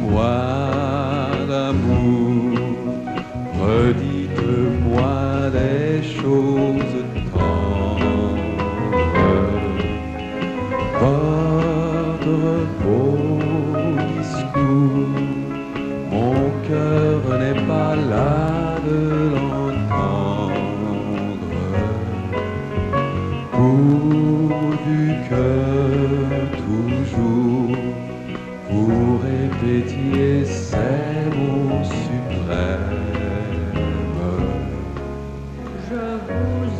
d'amour, redites-moi des choses tendres. Votre beau discours, mon cœur n'est pas là de l'entendre. Pourvu que toujours vous répétiez ces mots suprêmes. Je vous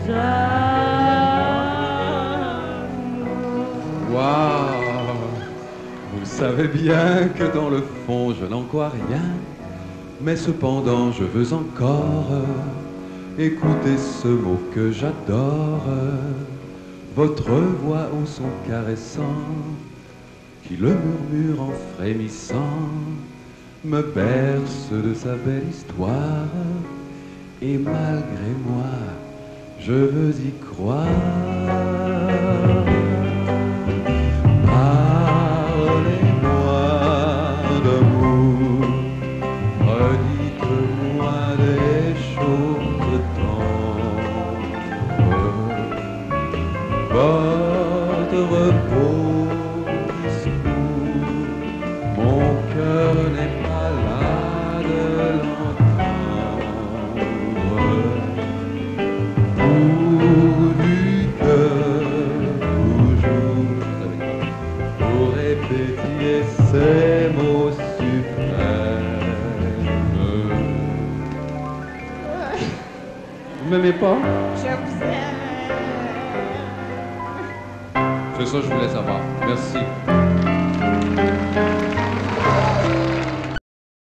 aime. Waouh! Vous savez bien que dans le fond je n'en crois rien, mais cependant je veux encore écouter ce mot que j'adore, votre voix au son caressant, qui le murmure en frémissant, me berce de sa belle histoire, et malgré moi, je veux y croire. Parlez-moi d'amour, redites-moi des choses tendres. Votre beau discours, mon cœur n'est pas là de l'entendre. Pourvu que toujours vous répétiez ces mots suprêmes. Vous m'aimez pas? Je vous aime. C'est ça que je voulais savoir. Merci.